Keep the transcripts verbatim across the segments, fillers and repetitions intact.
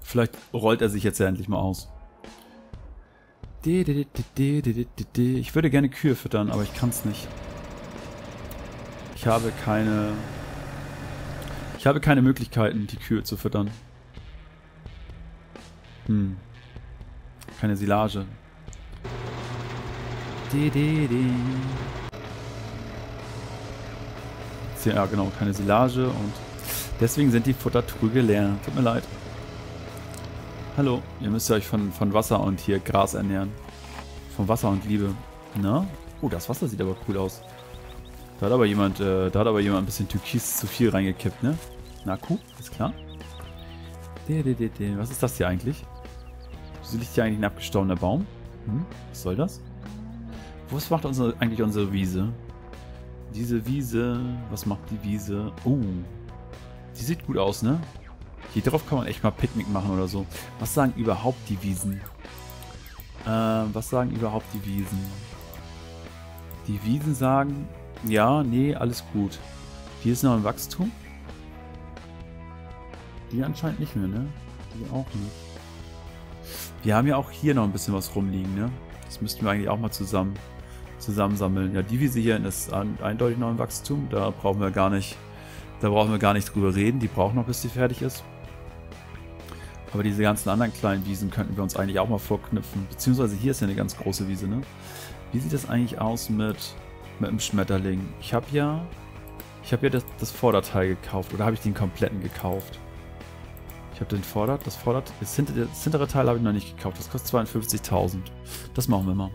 Vielleicht rollt er sich jetzt ja endlich mal aus. Ich würde gerne Kühe füttern, aber ich kann es nicht. Ich habe keine... Ich habe keine Möglichkeiten, die Kühe zu füttern. Hm. Keine Silage. Ja, genau, keine Silage und deswegen sind die Futtertrüge leer. Tut mir leid. Hallo, ihr müsst euch von, von Wasser und hier Gras ernähren. Von Wasser und Liebe. Na? Oh, das Wasser sieht aber cool aus. Da hat aber jemand, äh, da hat aber jemand ein bisschen Türkis zu viel reingekippt, ne? Na, Kuh, ist klar. Was ist das hier eigentlich? Wieso liegt hier eigentlich ein abgestorbener Baum? Hm? Was soll das? Was macht unsere, eigentlich unsere Wiese? Diese Wiese, was macht die Wiese? Oh, die sieht gut aus, ne? Hier drauf kann man echt mal Picknick machen oder so. Was sagen überhaupt die Wiesen? Äh, was sagen überhaupt die Wiesen? Die Wiesen sagen, ja, nee, alles gut. Hier ist noch ein Wachstum. Die anscheinend nicht mehr, ne? Die auch nicht. Wir haben ja auch hier noch ein bisschen was rumliegen, ne? Das müssten wir eigentlich auch mal zusammen zusammensammeln. Ja, die Wiese hier ist eindeutig noch ein Wachstum. Da brauchen wir gar nicht, da brauchen wir gar nicht drüber reden. Die braucht noch, bis die fertig ist. Aber diese ganzen anderen kleinen Wiesen könnten wir uns eigentlich auch mal vorknüpfen. Beziehungsweise hier ist ja eine ganz große Wiese, ne? Wie sieht das eigentlich aus mit, mit dem Schmetterling? Ich habe ja, ich habe ja das, das Vorderteil gekauft. Oder habe ich den kompletten gekauft? Ich habe den Vorder, das Vorder, das hintere, das hintere Teil habe ich noch nicht gekauft. Das kostet zweiundfünfzigtausend. Das machen wir mal.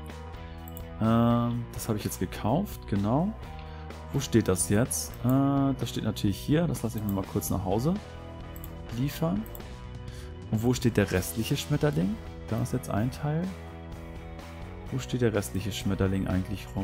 Ähm, das habe ich jetzt gekauft, genau. Wo steht das jetzt? Äh, das steht natürlich hier. Das lasse ich mir mal kurz nach Hause liefern. Und wo steht der restliche Schmetterling? Da ist jetzt ein Teil. Wo steht der restliche Schmetterling eigentlich rum?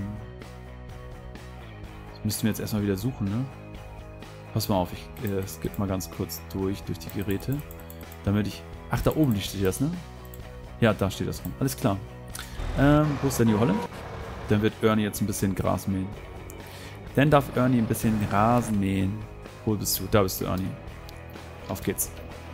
Das müssten wir jetzt erstmal wieder suchen, ne? Pass mal auf, ich äh, skippe mal ganz kurz durch, durch die Geräte. Damit ich... Ach, da oben steht das, ne? Ja, da steht das rum. Alles klar. Ähm, wo ist der New Holland? Dann wird Ernie jetzt ein bisschen Gras mähen. Dann darf Ernie ein bisschen Rasen mähen. Wo bist du? Da bist du, Ernie. Auf geht's.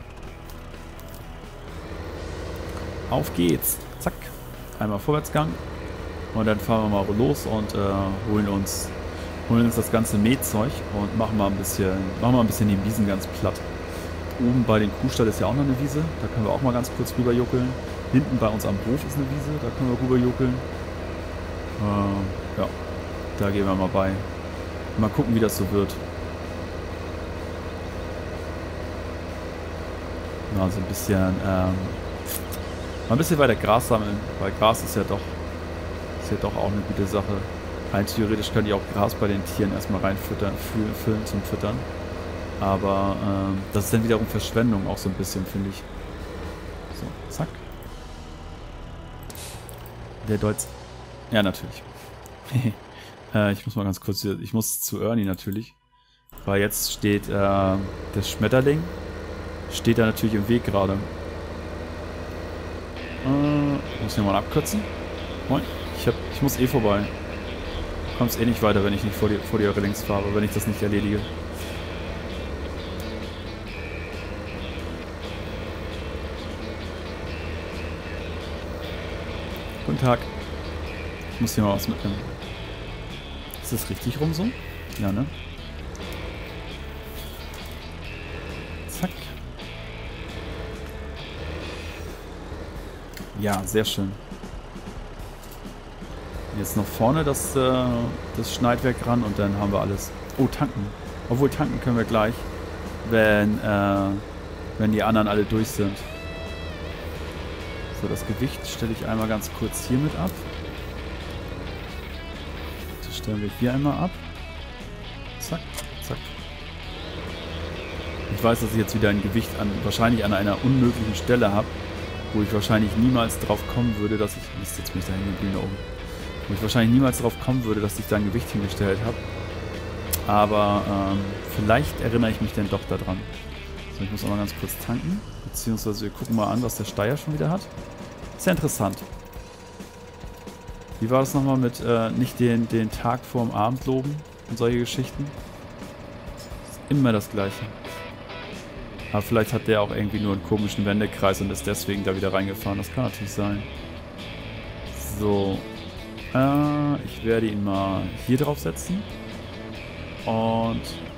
Auf geht's. Zack. Einmal Vorwärtsgang. Und dann fahren wir mal los und äh, holen uns holen uns das ganze Mähzeug und machen mal ein bisschen, machen mal ein bisschen die Wiesen ganz platt. Oben bei den Kuhstall ist ja auch noch eine Wiese. Da können wir auch mal ganz kurz rüber juckeln. Hinten bei uns am Hof ist eine Wiese. Da können wir rüber juckeln. Äh, ja, da gehen wir mal bei. Mal gucken, wie das so wird. Mal so ein bisschen, ähm, mal ein bisschen weiter Gras sammeln, weil Gras ist ja doch, ist ja doch auch eine gute Sache. Rein theoretisch könnte ich auch Gras bei den Tieren erstmal reinfüttern, füllen zum Füttern. Aber ähm, das ist dann wiederum Verschwendung auch so ein bisschen, finde ich. So, zack. Der Deutsch. Ja, natürlich. äh, ich muss mal ganz kurz hier, ich muss zu Ernie natürlich. Weil jetzt steht äh, das Schmetterling. Steht da natürlich im Weg gerade. Äh, muss ich mal abkürzen. Moin. Ich, hab, ich muss eh vorbei. Du kommst eh nicht weiter, wenn ich nicht vor dir, vor dir links fahre, wenn ich das nicht erledige. Guten Tag. Ich muss hier mal was mitnehmen. Ist das richtig rum so? Ja, ne? Zack. Ja, sehr schön. Jetzt noch vorne das, äh, das Schneidwerk ran und dann haben wir alles. Oh, tanken. Obwohl, tanken können wir gleich, wenn, äh, wenn die anderen alle durch sind. So, das Gewicht stelle ich einmal ganz kurz hier mit ab. Das stellen wir hier einmal ab. Zack, zack. Ich weiß, dass ich jetzt wieder ein Gewicht an, wahrscheinlich an einer unmöglichen Stelle habe, wo ich wahrscheinlich niemals drauf kommen würde, dass ich... Mist, jetzt bin ich da hingeblieben da oben. Wo ich wahrscheinlich niemals darauf kommen würde, dass ich da ein Gewicht hingestellt habe. Aber ähm, vielleicht erinnere ich mich dann doch daran. So, ich muss auch mal ganz kurz tanken. Beziehungsweise wir gucken mal an, was der Steier schon wieder hat. Ist ja interessant. Wie war das nochmal mit äh, nicht den, den Tag vorm Abend loben und solche Geschichten? Ist immer das Gleiche. Aber vielleicht hat der auch irgendwie nur einen komischen Wendekreis und ist deswegen da wieder reingefahren. Das kann natürlich sein. So. Äh, ich werde ihn mal hier drauf setzen. Und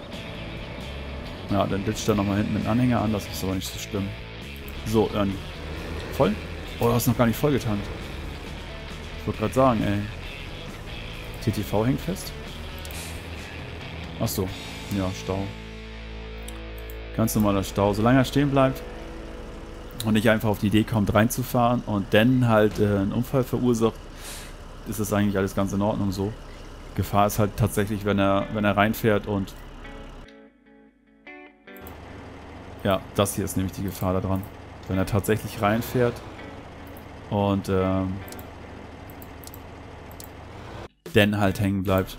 ja, dann ditcht er nochmal hinten den Anhänger an. Das ist aber nicht so schlimm. So, Ernie. Voll? Oh, du hast noch gar nicht voll getankt. Ich wollte gerade sagen, ey. T T V hängt fest. Achso. Ja, Stau. Ganz normaler Stau. Solange er stehen bleibt und nicht einfach auf die Idee kommt, reinzufahren und dann halt äh, einen Unfall verursacht, ist das eigentlich alles ganz in Ordnung so. Gefahr ist halt tatsächlich, wenn er, wenn er reinfährt und ja, das hier ist nämlich die Gefahr daran. Wenn er tatsächlich reinfährt und ähm, dann halt hängen bleibt.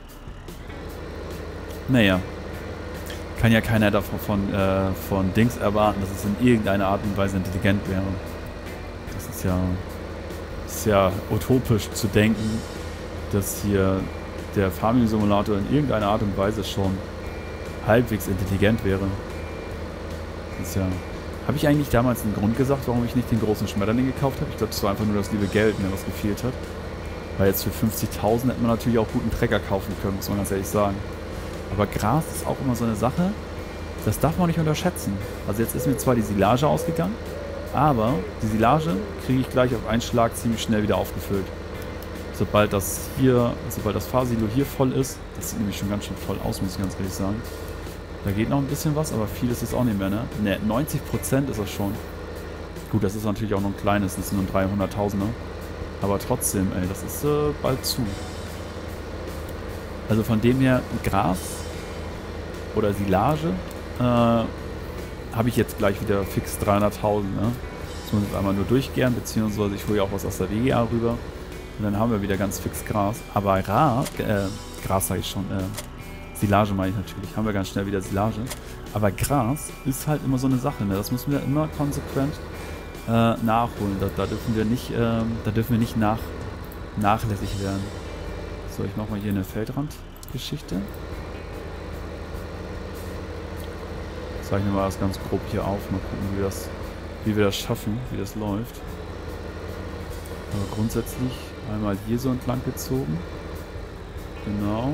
Naja. Kann ja keiner davon von, äh, von Dings erwarten, dass es in irgendeiner Art und Weise intelligent wäre. Das ist ja, ist ja utopisch zu denken, dass hier der Farming Simulator in irgendeiner Art und Weise schon halbwegs intelligent wäre. Das ist ja... Habe ich eigentlich damals einen Grund gesagt, warum ich nicht den großen Schmetterling gekauft habe? Ich glaube, das war einfach nur das liebe Geld, mir was gefehlt hat. Weil jetzt für fünfzigtausend hätte man natürlich auch guten Trecker kaufen können, muss man ganz ehrlich sagen. Aber Gras ist auch immer so eine Sache, das darf man nicht unterschätzen. Also jetzt ist mir zwar die Silage ausgegangen, aber die Silage kriege ich gleich auf einen Schlag ziemlich schnell wieder aufgefüllt. Sobald das hier, sobald das Fahrsilo hier voll ist, das sieht nämlich schon ganz schön voll aus, muss ich ganz ehrlich sagen. Da geht noch ein bisschen was, aber viel ist es auch nicht mehr, ne? Ne, neunzig Prozent ist das schon. Gut, das ist natürlich auch noch ein kleines, das sind nur dreihunderttausender. Aber trotzdem, ey, das ist äh, bald zu. Also von dem her, Gras oder Silage äh, habe ich jetzt gleich wieder fix dreihunderttausend, ne? Das muss ich jetzt einmal nur durchgehen, beziehungsweise ich hole ja auch was aus der W G A rüber. Und dann haben wir wieder ganz fix Gras. Aber Ra, äh, Gras sage ich schon, äh, Silage meine ich natürlich, haben wir ganz schnell wieder Silage. Aber Gras ist halt immer so eine Sache, ne? Das müssen wir immer konsequent äh, nachholen. Da, da dürfen wir nicht, äh, da dürfen wir nicht nach, nachlässig werden. So, ich mache mal hier eine Feldrandgeschichte. Zeichne mal das ganz grob hier auf. Mal gucken, wie wir das, wie wir das schaffen, wie das läuft. Aber grundsätzlich einmal hier so entlang gezogen. Genau.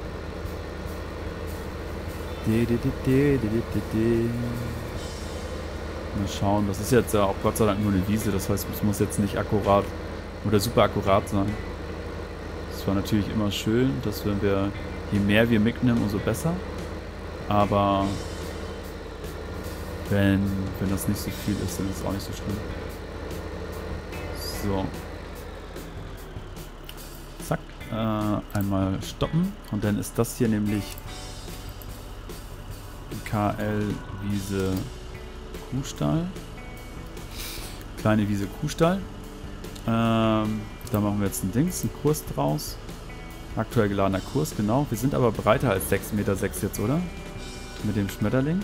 De, de, de, de, de, de, de. Mal schauen, das ist jetzt ja auch Gott sei Dank nur eine Wiese, das heißt, es muss jetzt nicht akkurat oder super akkurat sein. Es war natürlich immer schön, dass wenn wir, je mehr wir mitnehmen, umso besser. Aber wenn, wenn das nicht so viel ist, dann ist es auch nicht so schlimm. So. Zack. Äh, einmal stoppen. Und dann ist das hier nämlich K L Wiese Kuhstall. Kleine Wiese Kuhstall. Ähm, da machen wir jetzt ein Dings, einen Kurs draus. Aktuell geladener Kurs, genau. Wir sind aber breiter als sechs Meter sechs jetzt, oder? Mit dem Schmetterling.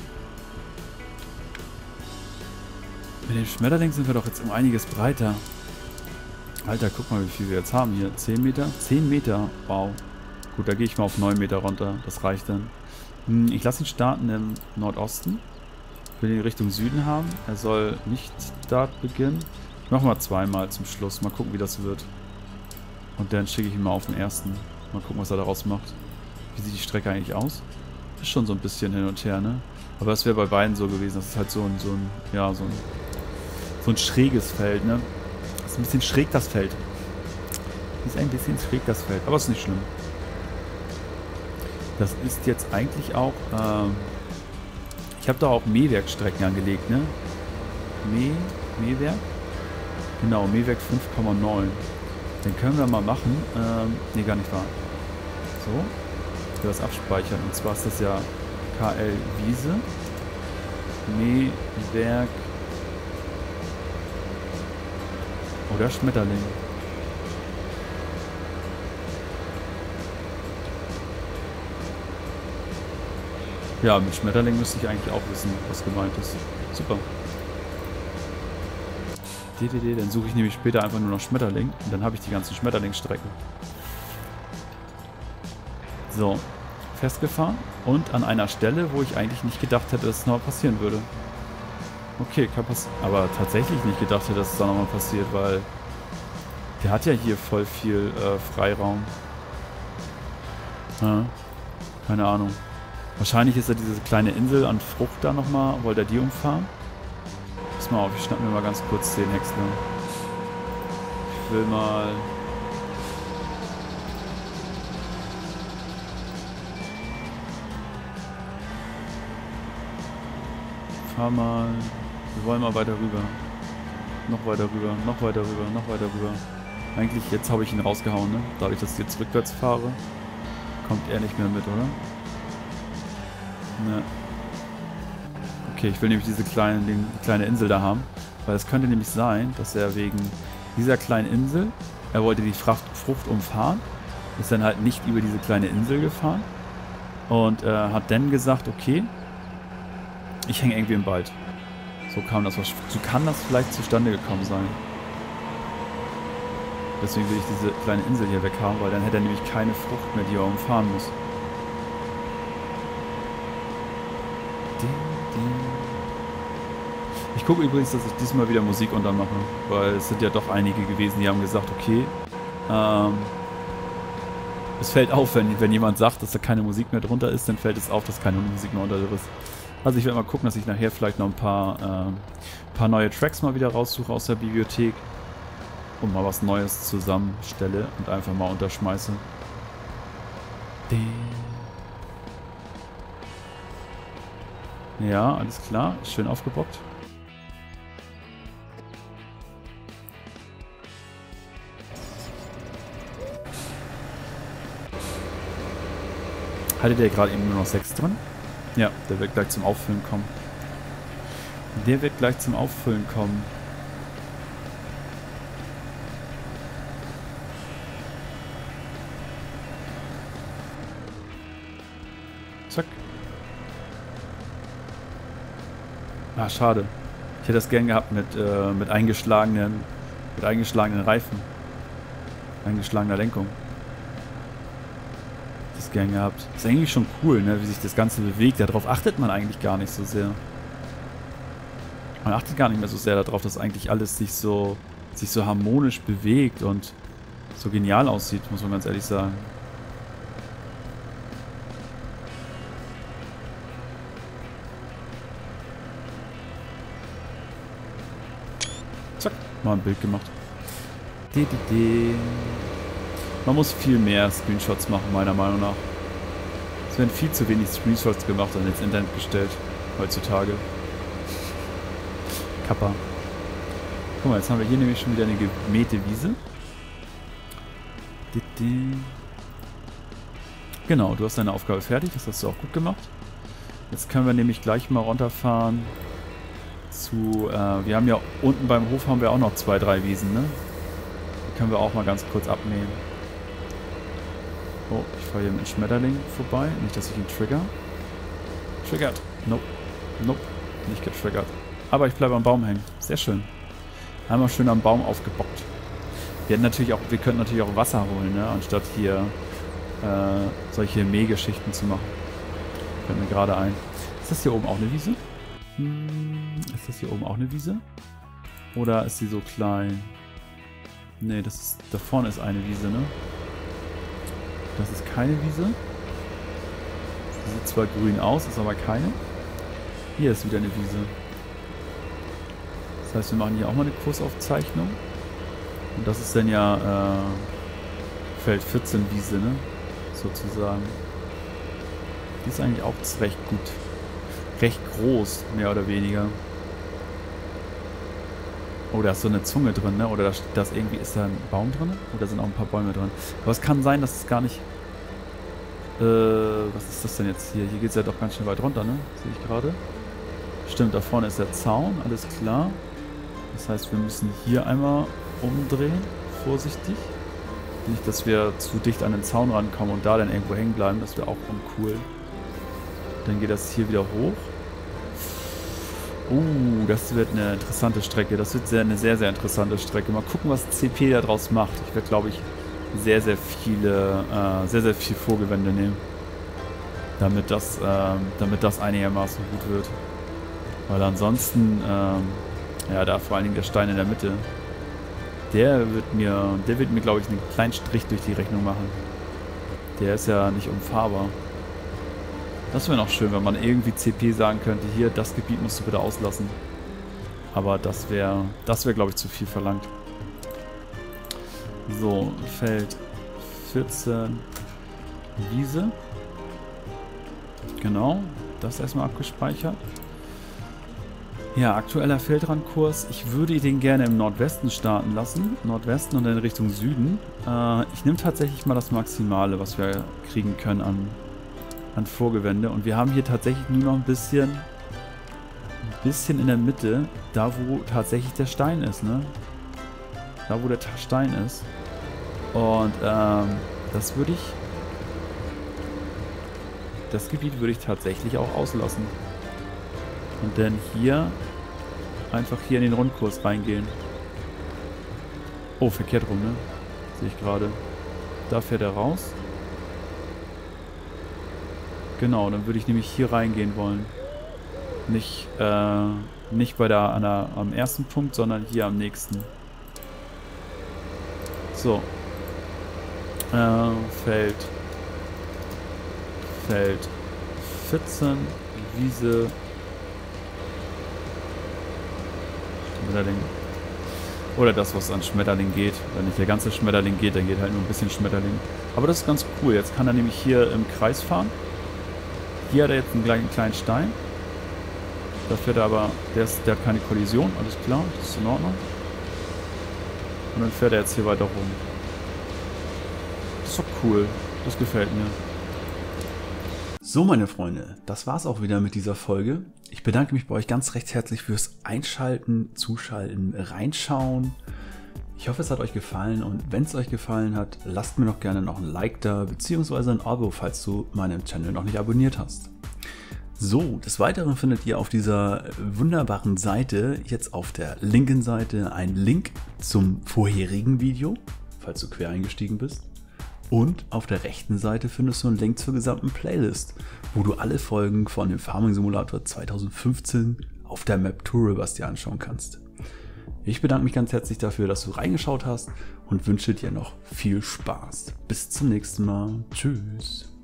Mit dem Schmetterling sind wir doch jetzt um einiges breiter. Alter, guck mal, wie viel wir jetzt haben hier. zehn Meter? zehn Meter. Wow. Gut, da gehe ich mal auf neun Meter runter. Das reicht dann. Hm, ich lasse ihn starten im Nordosten. Ich will ihn Richtung Süden haben. Er soll nicht Start beginnen. Ich mache mal zweimal zum Schluss. Mal gucken, wie das wird. Und dann schicke ich ihn mal auf den ersten. Mal gucken, was er daraus macht. Wie sieht die Strecke eigentlich aus? Ist schon so ein bisschen hin und her, ne? Aber es wäre bei beiden so gewesen. Das ist halt so ein, so ein, ja, so ein, so ein schräges Feld, ne? Das ist ein bisschen schräg, das Feld. Das ist ein bisschen schräg, das Feld. Aber ist nicht schlimm. Das ist jetzt eigentlich auch, ähm, ich habe da auch Mähwerkstrecken angelegt, ne? Mäh, Mähwerk? Genau, Mähwerk fünf Komma neun. Den können wir mal machen. Ähm, ne, gar nicht wahr. So. Ich will das abspeichern. Und zwar ist das ja K L Wiese. Mähwerk. Oder Schmetterling. Ja, mit Schmetterling müsste ich eigentlich auch wissen, was gemeint ist. Super. D D D, dann suche ich nämlich später einfach nur noch Schmetterling und dann habe ich die ganzen Schmetterlingsstrecken. So, festgefahren und an einer Stelle, wo ich eigentlich nicht gedacht hätte, dass es noch passieren würde. Okay, kann passieren. Aber tatsächlich nicht gedacht, dass es da nochmal passiert, weil der hat ja hier voll viel äh, Freiraum. Ja, keine Ahnung. Wahrscheinlich ist ja diese kleine Insel an Frucht da nochmal. Wollte er die umfahren? Pass mal auf, ich schnapp mir mal ganz kurz den Häcksler. Ich will mal... Fahr mal... Wir wollen mal weiter rüber. Noch weiter rüber, noch weiter rüber, noch weiter rüber. Eigentlich, jetzt habe ich ihn rausgehauen, ne? Dadurch, dass ich jetzt rückwärts fahre, kommt er nicht mehr mit, oder? Ne. Okay, ich will nämlich diese kleine, die kleine Insel da haben. Weil es könnte nämlich sein, dass er wegen dieser kleinen Insel, er wollte die Fracht, Frucht umfahren, ist dann halt nicht über diese kleine Insel gefahren und äh, hat dann gesagt, okay, ich hänge irgendwie im Wald. So kam das, so kann das vielleicht zustande gekommen sein. Deswegen will ich diese kleine Insel hier weg haben, weil dann hätte er nämlich keine Frucht mehr, die er umfahren muss. Ich gucke übrigens, dass ich diesmal wieder Musik untermache, weil es sind ja doch einige gewesen, die haben gesagt, okay, ähm, es fällt auf, wenn, wenn jemand sagt, dass da keine Musik mehr drunter ist, dann fällt es auf, dass keine Musik mehr drunter ist. Also ich werde mal gucken, dass ich nachher vielleicht noch ein paar, äh, paar neue Tracks mal wieder raussuche aus der Bibliothek und mal was Neues zusammenstelle und einfach mal unterschmeiße. Ja, alles klar. Schön aufgebockt. Hatte der gerade eben nur noch sechs drin? Ja, der wird gleich zum Auffüllen kommen. Der wird gleich zum Auffüllen kommen. Zack. Ah, schade. Ich hätte das gern gehabt mit, äh, mit eingeschlagenen, mit eingeschlagenen Reifen. Eingeschlagener Lenkung. Das gern gehabt. Ist eigentlich schon cool, ne, wie sich das Ganze bewegt. Darauf achtet man eigentlich gar nicht so sehr. Man achtet gar nicht mehr so sehr darauf, dass eigentlich alles sich so, sich so harmonisch bewegt und so genial aussieht, muss man ganz ehrlich sagen. Zack, mal ein Bild gemacht. De, de, de. Man muss viel mehr Screenshots machen, meiner Meinung nach. Es werden viel zu wenig Screenshots gemacht und ins Internet gestellt, heutzutage. Kappa. Guck mal, jetzt haben wir hier nämlich schon wieder eine gemähte Wiese. Genau, du hast deine Aufgabe fertig, das hast du auch gut gemacht. Jetzt können wir nämlich gleich mal runterfahren zu, äh, wir haben ja unten beim Hof haben wir auch noch zwei, drei Wiesen, ne? Die können wir auch mal ganz kurz abmähen. Oh, ich fahre hier mit dem Schmetterling vorbei. Nicht, dass ich ihn trigger. Triggert. Nope. Nope. Nicht getriggert. Aber ich bleibe am Baum hängen. Sehr schön. Einmal schön am Baum aufgebockt. Wir hätten natürlich auch, wir könnten natürlich auch Wasser holen, ne? Anstatt hier äh, solche Mähgeschichten zu machen. Fällt mir gerade ein. Ist das hier oben auch eine Wiese? Hm, ist das hier oben auch eine Wiese? Oder ist sie so klein? Ne, das ist, da vorne ist eine Wiese, ne? Das ist keine Wiese. Sie sieht zwar grün aus, ist aber keine. Hier ist wieder eine Wiese. Das heißt, wir machen hier auch mal eine Kursaufzeichnung. Und das ist dann ja äh, Feld vierzehn Wiese, ne? Sozusagen. Die ist eigentlich auch recht gut. Recht groß, mehr oder weniger. Oh, da ist so eine Zunge drin, ne? Oder da steht das irgendwie, ist da ein Baum drin? Oder sind auch ein paar Bäume drin? Aber es kann sein, dass es gar nicht... Äh, was ist das denn jetzt hier? Hier geht es ja doch ganz schön weit runter, ne? Sehe ich gerade. Stimmt, da vorne ist der Zaun, alles klar. Das heißt, wir müssen hier einmal umdrehen, vorsichtig. Nicht, dass wir zu dicht an den Zaun rankommen und da dann irgendwo hängen bleiben, das wäre auch uncool. Dann geht das hier wieder hoch. Uh, das wird eine interessante Strecke. Das wird sehr, eine sehr, sehr interessante Strecke. Mal gucken, was C P da draus macht. Ich werde, glaube ich, sehr, sehr viele, äh, sehr, sehr viel Vorgewände nehmen. Damit das, äh, damit das einigermaßen gut wird. Weil ansonsten, ähm, ja, da vor allen Dingen der Stein in der Mitte, der wird mir, der wird mir, glaube ich, einen kleinen Strich durch die Rechnung machen. Der ist ja nicht umfahrbar. Das wäre noch schön, wenn man irgendwie C P sagen könnte, hier, das Gebiet musst du bitte auslassen. Aber das wäre, das wäre, glaube ich, zu viel verlangt. So, Feld vierzehn, Wiese. Genau, das erstmal abgespeichert. Ja, aktueller Feldrandkurs. Ich würde den gerne im Nordwesten starten lassen. Nordwesten und dann in Richtung Süden. Äh, ich nehme tatsächlich mal das Maximale, was wir kriegen können an, an Vorgewende. Und wir haben hier tatsächlich nur noch ein bisschen, ein bisschen in der Mitte, da wo tatsächlich der Stein ist, ne? Da wo der Stein ist. Und ähm, das würde ich... Das Gebiet würde ich tatsächlich auch auslassen. Und dann hier einfach hier in den Rundkurs reingehen. Oh, verkehrt rum, ne? Sehe ich gerade. Da fährt er raus. Genau, dann würde ich nämlich hier reingehen wollen. Nicht, äh, nicht bei der, an der, am ersten Punkt, sondern hier am nächsten. So. Äh, Feld. Feld vierzehn. Wiese. Schmetterling. Oder das, was an Schmetterling geht. Wenn nicht der ganze Schmetterling geht, dann geht halt nur ein bisschen Schmetterling. Aber das ist ganz cool. Jetzt kann er nämlich hier im Kreis fahren. Hier hat er jetzt einen kleinen, kleinen Stein. Da fährt er aber, der, ist, der hat keine Kollision, alles klar, das ist in Ordnung. Und dann fährt er jetzt hier weiter rum. Das ist doch cool. Das gefällt mir. So, meine Freunde, das war's auch wieder mit dieser Folge. Ich bedanke mich bei euch ganz recht herzlich fürs Einschalten, Zuschalten, Reinschauen. Ich hoffe, es hat euch gefallen und wenn es euch gefallen hat, lasst mir doch gerne noch ein Like da, beziehungsweise ein Abo, falls du meinen Channel noch nicht abonniert hast. So, des Weiteren findet ihr auf dieser wunderbaren Seite, jetzt auf der linken Seite, einen Link zum vorherigen Video, falls du quer eingestiegen bist. Und auf der rechten Seite findest du einen Link zur gesamten Playlist, wo du alle Folgen von dem Farming Simulator zwanzig fünfzehn auf der Map Tour dir anschauen kannst. Ich bedanke mich ganz herzlich dafür, dass du reingeschaut hast und wünsche dir noch viel Spaß. Bis zum nächsten Mal. Tschüss.